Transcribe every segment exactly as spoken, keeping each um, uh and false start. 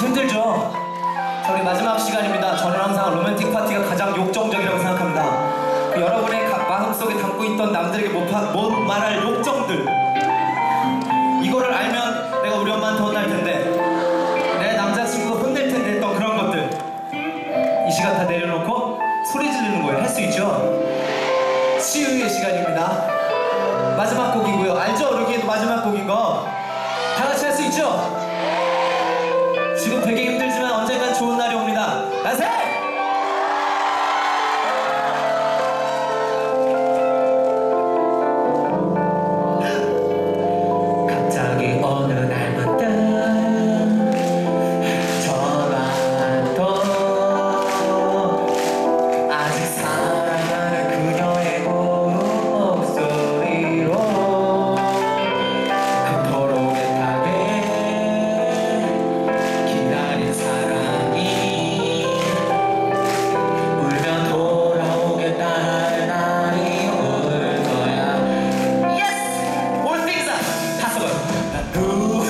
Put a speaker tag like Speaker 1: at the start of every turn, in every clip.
Speaker 1: 힘들죠? 자, 우리 마지막 시간입니다. 저는 항상 로맨틱 파티가 가장 욕정적이라고 생각합니다. 그 여러분의 마음속에 담고 있던 남들에게 못, 파, 못 말할 욕정들, 이거를 알면 내가 우리 엄마한테 혼날 텐데, 내 남자친구가 혼낼 텐데 했던 그런 것들, 이 시간 다 내려놓고 소리 지르는 거예요. 할 수 있죠? 치유의 시간입니다. 마지막 곡이고요. 알죠? 여기에도 마지막 곡인 거 다 같이 할 수 있죠? 지금 되게 힘들지만 언젠간 좋은 날이 옵니다. 나세! 갑자기 어느 날부터 전화도 아직 사랑하는 그녀의 목소리로 그토록 애타게 기다린 사랑이 울면 돌아오겠다는 날이 올 거야. Yes! All things are possible. 난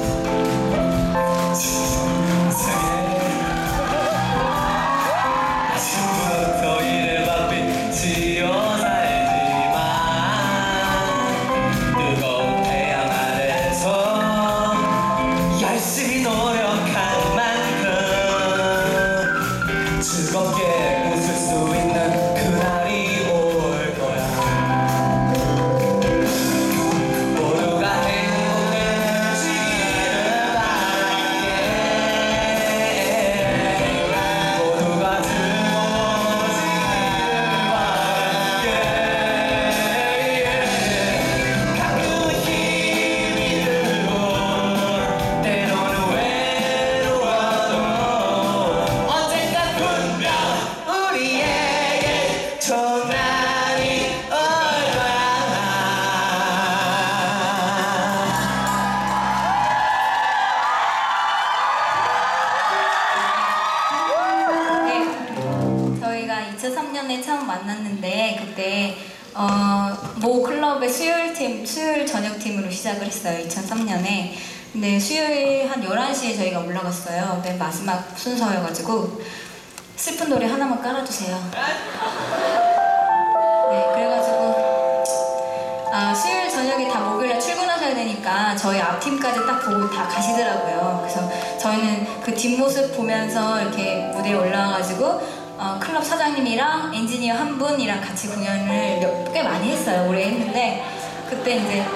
Speaker 1: 아침부터 이를 바삐 지어 살지만 뜨거운 태양 아래서 열심히 노력한 만큼 즐겁게 웃을 수 있는 그날이 올 거야. 모두가 행복해지기를 바랄게. 모두가 즐거워지기를 바랄게. 가끔은 힘이 들고 때로는 외로워도 언젠가 분명 우리에게 좋은 날이 올 거야.
Speaker 2: 네, 저희가 이천삼 년에 처음 만났는데 그때 어, 모 클럽의 수요일 팀, 수요일 저녁 팀으로 시작을 했어요. 이천삼 년에. 근데 수요일 한 열한 시에 저희가 올라갔어요. 맨 마지막 순서여가지고 슬픈 노래 하나만 깔아주세요. 네, 그래가지고 아, 수요일 저녁에 다 목요일에 출근하셔야 되니까 저희 앞팀까지 딱 보고 다 가시더라고요. 그래서 저희는 그 뒷모습 보면서 이렇게 무대에 올라와가지고 어, 클럽 사장님이랑 엔지니어 한 분이랑 같이 공연을 몇, 꽤 많이 했어요. 오래 했는데 그때 이제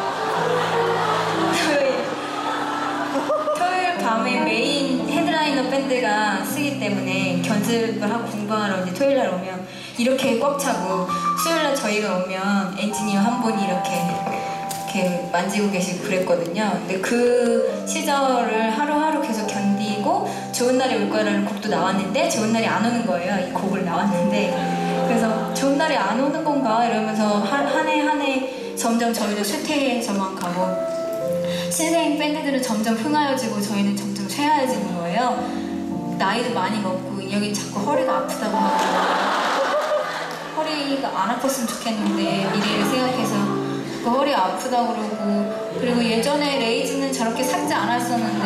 Speaker 2: 토요일, 토요일 밤에 메인 헤드라이너 밴드가 쓰기 때문에 견습을 하고 공부하러 이제 토요일 날 오면 이렇게 꽉 차고 수요일 날 저희가 오면 엔지니어 한 분이 이렇게 이렇게 만지고 계시고 그랬거든요. 근데 그 시절을 하루하루 계속 견디고 좋은 날이 올 거라는 곡도 나왔는데 좋은 날이 안 오는 거예요. 이 곡을 나왔는데 그래서 좋은 날이 안 오는 건가 이러면서 한 해 한 해 점점 저희도 쇠퇴해져만 가고 신생 밴드들은 점점 흥하여지고 저희는 점점 쇠하여지는 거예요. 나이도 많이 먹고 여기 자꾸 허리가 아프다고 하고 허리가 안 아팠으면 좋겠는데 미래를 생각해서 그 허리 아프다고 그러고 그리고 예전에 레이즈는 저렇게 삭제 안 했었는데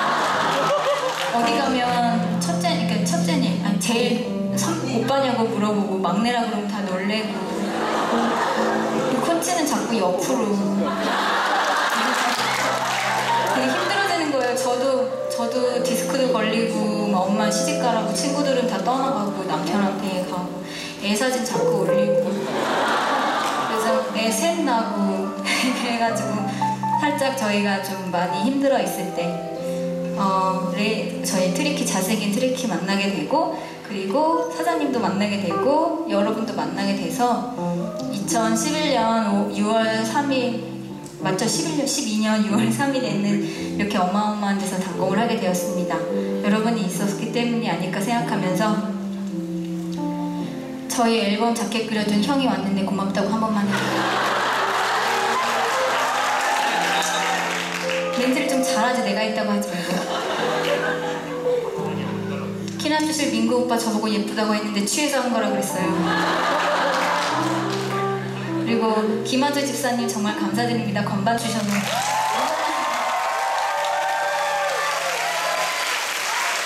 Speaker 2: 어디 가면 첫째, 그러니까 첫째니 아니 제일 선, 오빠냐고 물어보고 막내라 그러면 다 놀래고 콘치는 자꾸 옆으로 되게 힘들어지는 거예요. 저도 저도 디스크도 걸리고 막 엄마 시집가라고 친구들은 다 떠나가고 남편한테 가고 애 사진 자꾸 올리고 그래서 애 셋 나고 그래가지고 살짝 저희가 좀 많이 힘들어 있을 때 어, 레, 저희 트리키 잘생긴 트리키 만나게 되고 그리고 사장님도 만나게 되고 여러분도 만나게 돼서 이천십일 년 유월 삼 일 맞죠? 십일 년, 십이 년 유월 삼 일에는 이렇게 어마어마한 데서 단공을 하게 되었습니다. 여러분이 있었기 때문이 아닐까 생각하면서 저희 앨범 자켓 그려준 형이 왔는데 고맙다고 한 번만 해주세요. 멘트를 좀 잘하지 내가 있다고 하지 말고. 키나주실 민구 오빠 저보고 예쁘다고 했는데 취해서 한 거라 그랬어요. 그리고 김하주 집사님 정말 감사드립니다. 건반 주셨네요.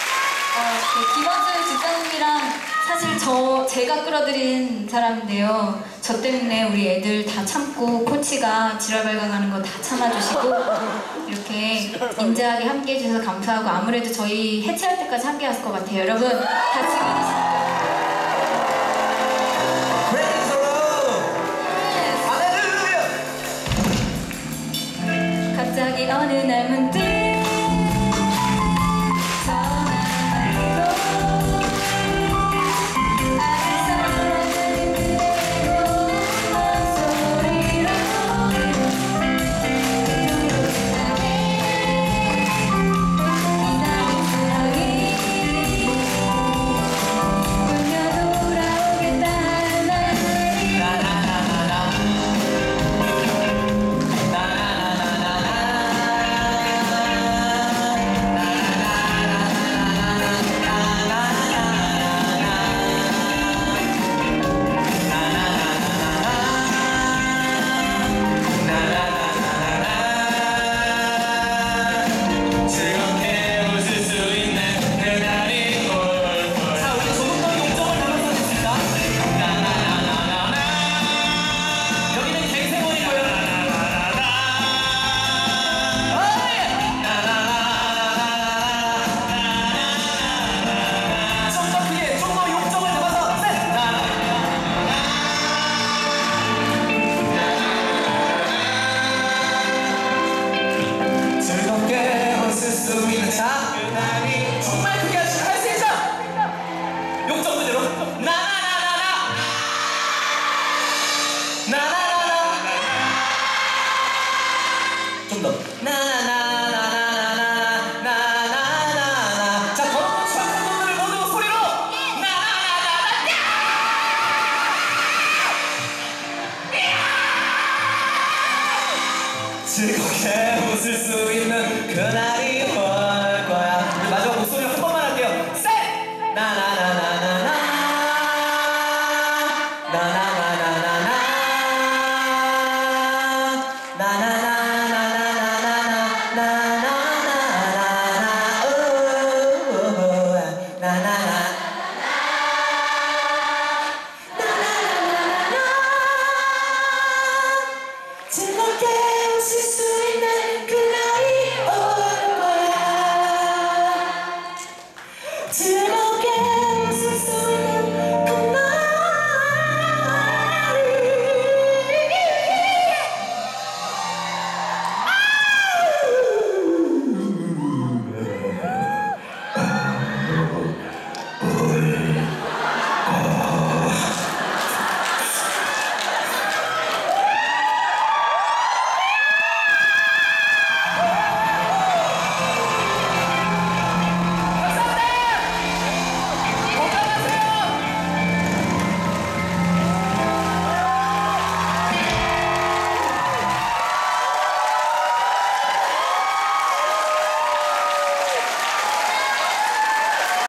Speaker 2: 김원수 집사님이랑 사실 저 제가 끌어들인 사람인데요. 저 때문에 우리 애들 다 참고 코치가 지랄 발광하는 거 다 참아주시고 이렇게 인자하게 함께 해주셔서 감사하고 아무래도 저희 해체할 때까지 함께 갔을 것 같아요. 여러분 다 즐겨주시고. 갑자기 어느 날 문득 자, 정말 크게 할 수 있어! 욕정 그대로 나나나나나 나나나나 좀 더 나나나나나나나나나 자, 더러운 수학분들 모두 소리로 나나나나나 즐겁게 웃을 수 있는 그날이 올 거야. 마지막 목소리 한 번만 할게요. 셋! 나나나나나나 나나나나나나 나나나나나나나나나나나나나 나나나 즐겁게